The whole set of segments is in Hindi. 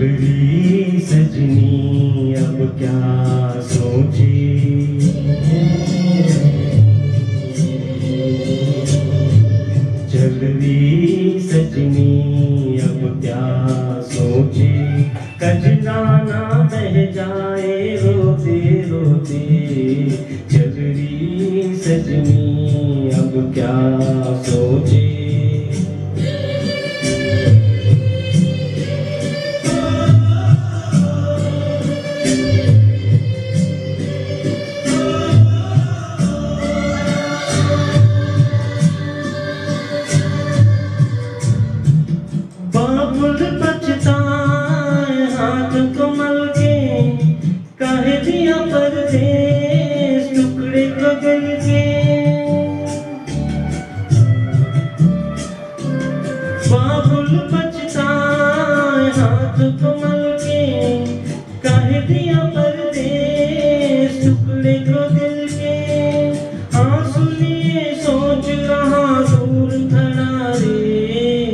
चलरी सजनी अब क्या सोचे, चलरी सजनी अब क्या सोचे, कजरा ना बह जाए रोते रोते, चलरी सजनी अब क्या सोचे। बाबुल पछताए हाथ कमल के, काहे दिया परदेस टुकड़े गगन के। बाबुल पछताए हाथ कमल के, काहे दिया परदेस टुकड़े गगन के। आंसू लिए सोच रहा दूर खड़ा रे,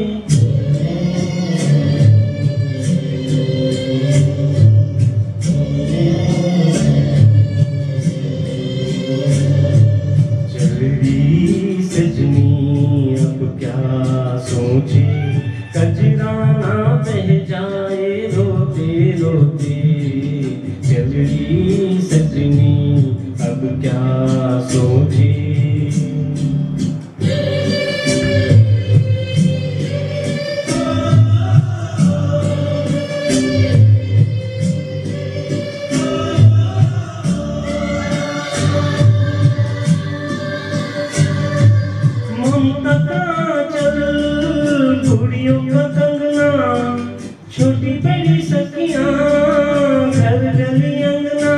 चलरी सजनी अब क्या सोचे, कजरा ना बह जाए रोते रोते, चलरी सजनी अब क्या सोचे। ममता का चल कुड़ियों का कंगना, छोटी बड़ी सखियां घर गली अंगना।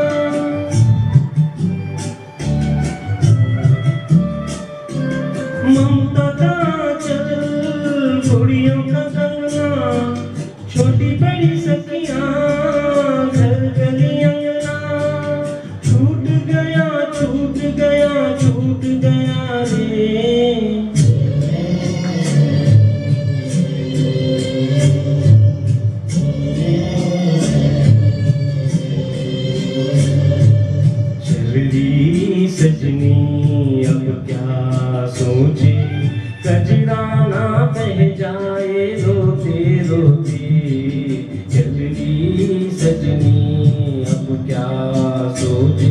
ममता का चल कुड़ियों का कंगना, छोटी बड़ी सखियां घर गली अंगना। छूट गया छूट गया छूट गया रे, चलरी सजनी अब क्या सोचे, कजरा ना बह जाए रोते रोते, चलरी सजनी अब क्या सोचे।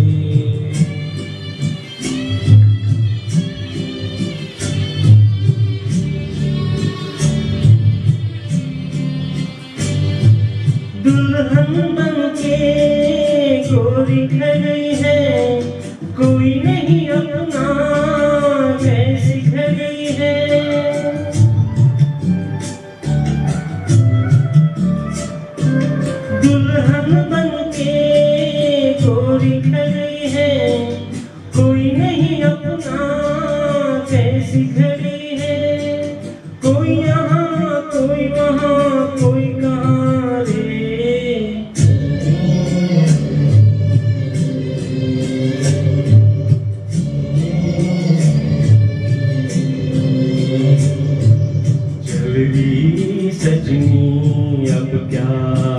दुल्हन बनके गोरी खड़ी है, कोई नहीं अपना कैसी खड़ी है। दुल्हन बनके गोरी खड़ी है, कोई नहीं अपना कैसी खड़ी है। कोई यहाँ कोई वहाँ कोई कहाँ रे, चलरी सजनी अब क्या